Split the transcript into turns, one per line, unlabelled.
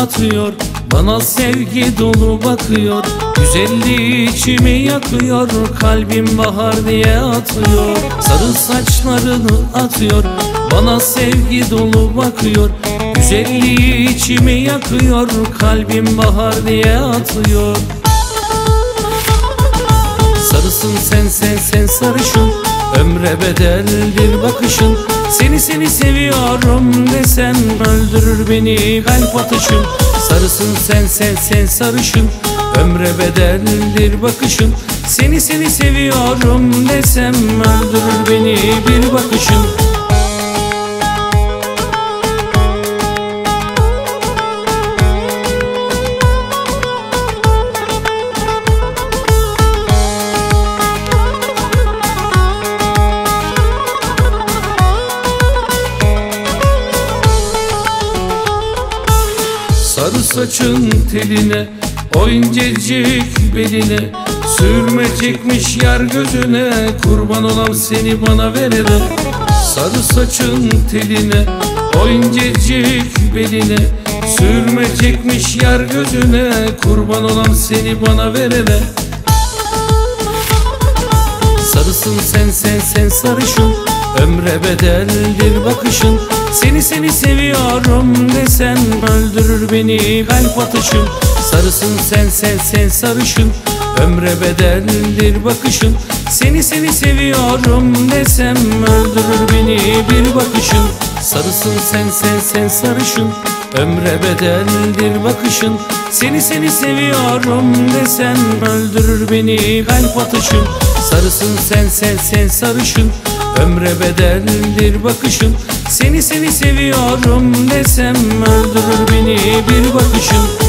atıyor, bana sevgi dolu bakıyor. Güzelliği içimi yakıyor, kalbim bahar diye atıyor. Sarı saçlarını atıyor, bana sevgi dolu bakıyor. Güzelliği içimi yakıyor, kalbim bahar diye atıyor. Sarısın sen sarışın, ömre bedeldir bakışın. Seni seviyorum desen öldürür beni kalp atışın. Sarısın sen sarışın, ömre bedeldir bakışın. Seni seviyorum desem öldürür beni bir bakışın. Sarı saçın teline, o incecik beline, sürme çekmiş yar gözüne, kurban olam seni bana verene. Sarı saçın teline, o incecik beline, sürme çekmiş yar gözüne, kurban olam seni bana verene. Sarısın sen sarışın, ömre bedeldir bakışın. Seni seviyorum desen öldürür beni kalp atışın. Sarısın sen sarışın, ömre bedeldir bakışın. Seni seviyorum desem öldürür beni bir bakışın. Sarısın sen sarışın, ömre bedeldir bakışın. Seni seviyorum desen öldürür beni kalp atışın. Sarısın sen sarışın, ömre bedeldir bakışın. Seni seviyorum desem öldürür beni bir bakışın.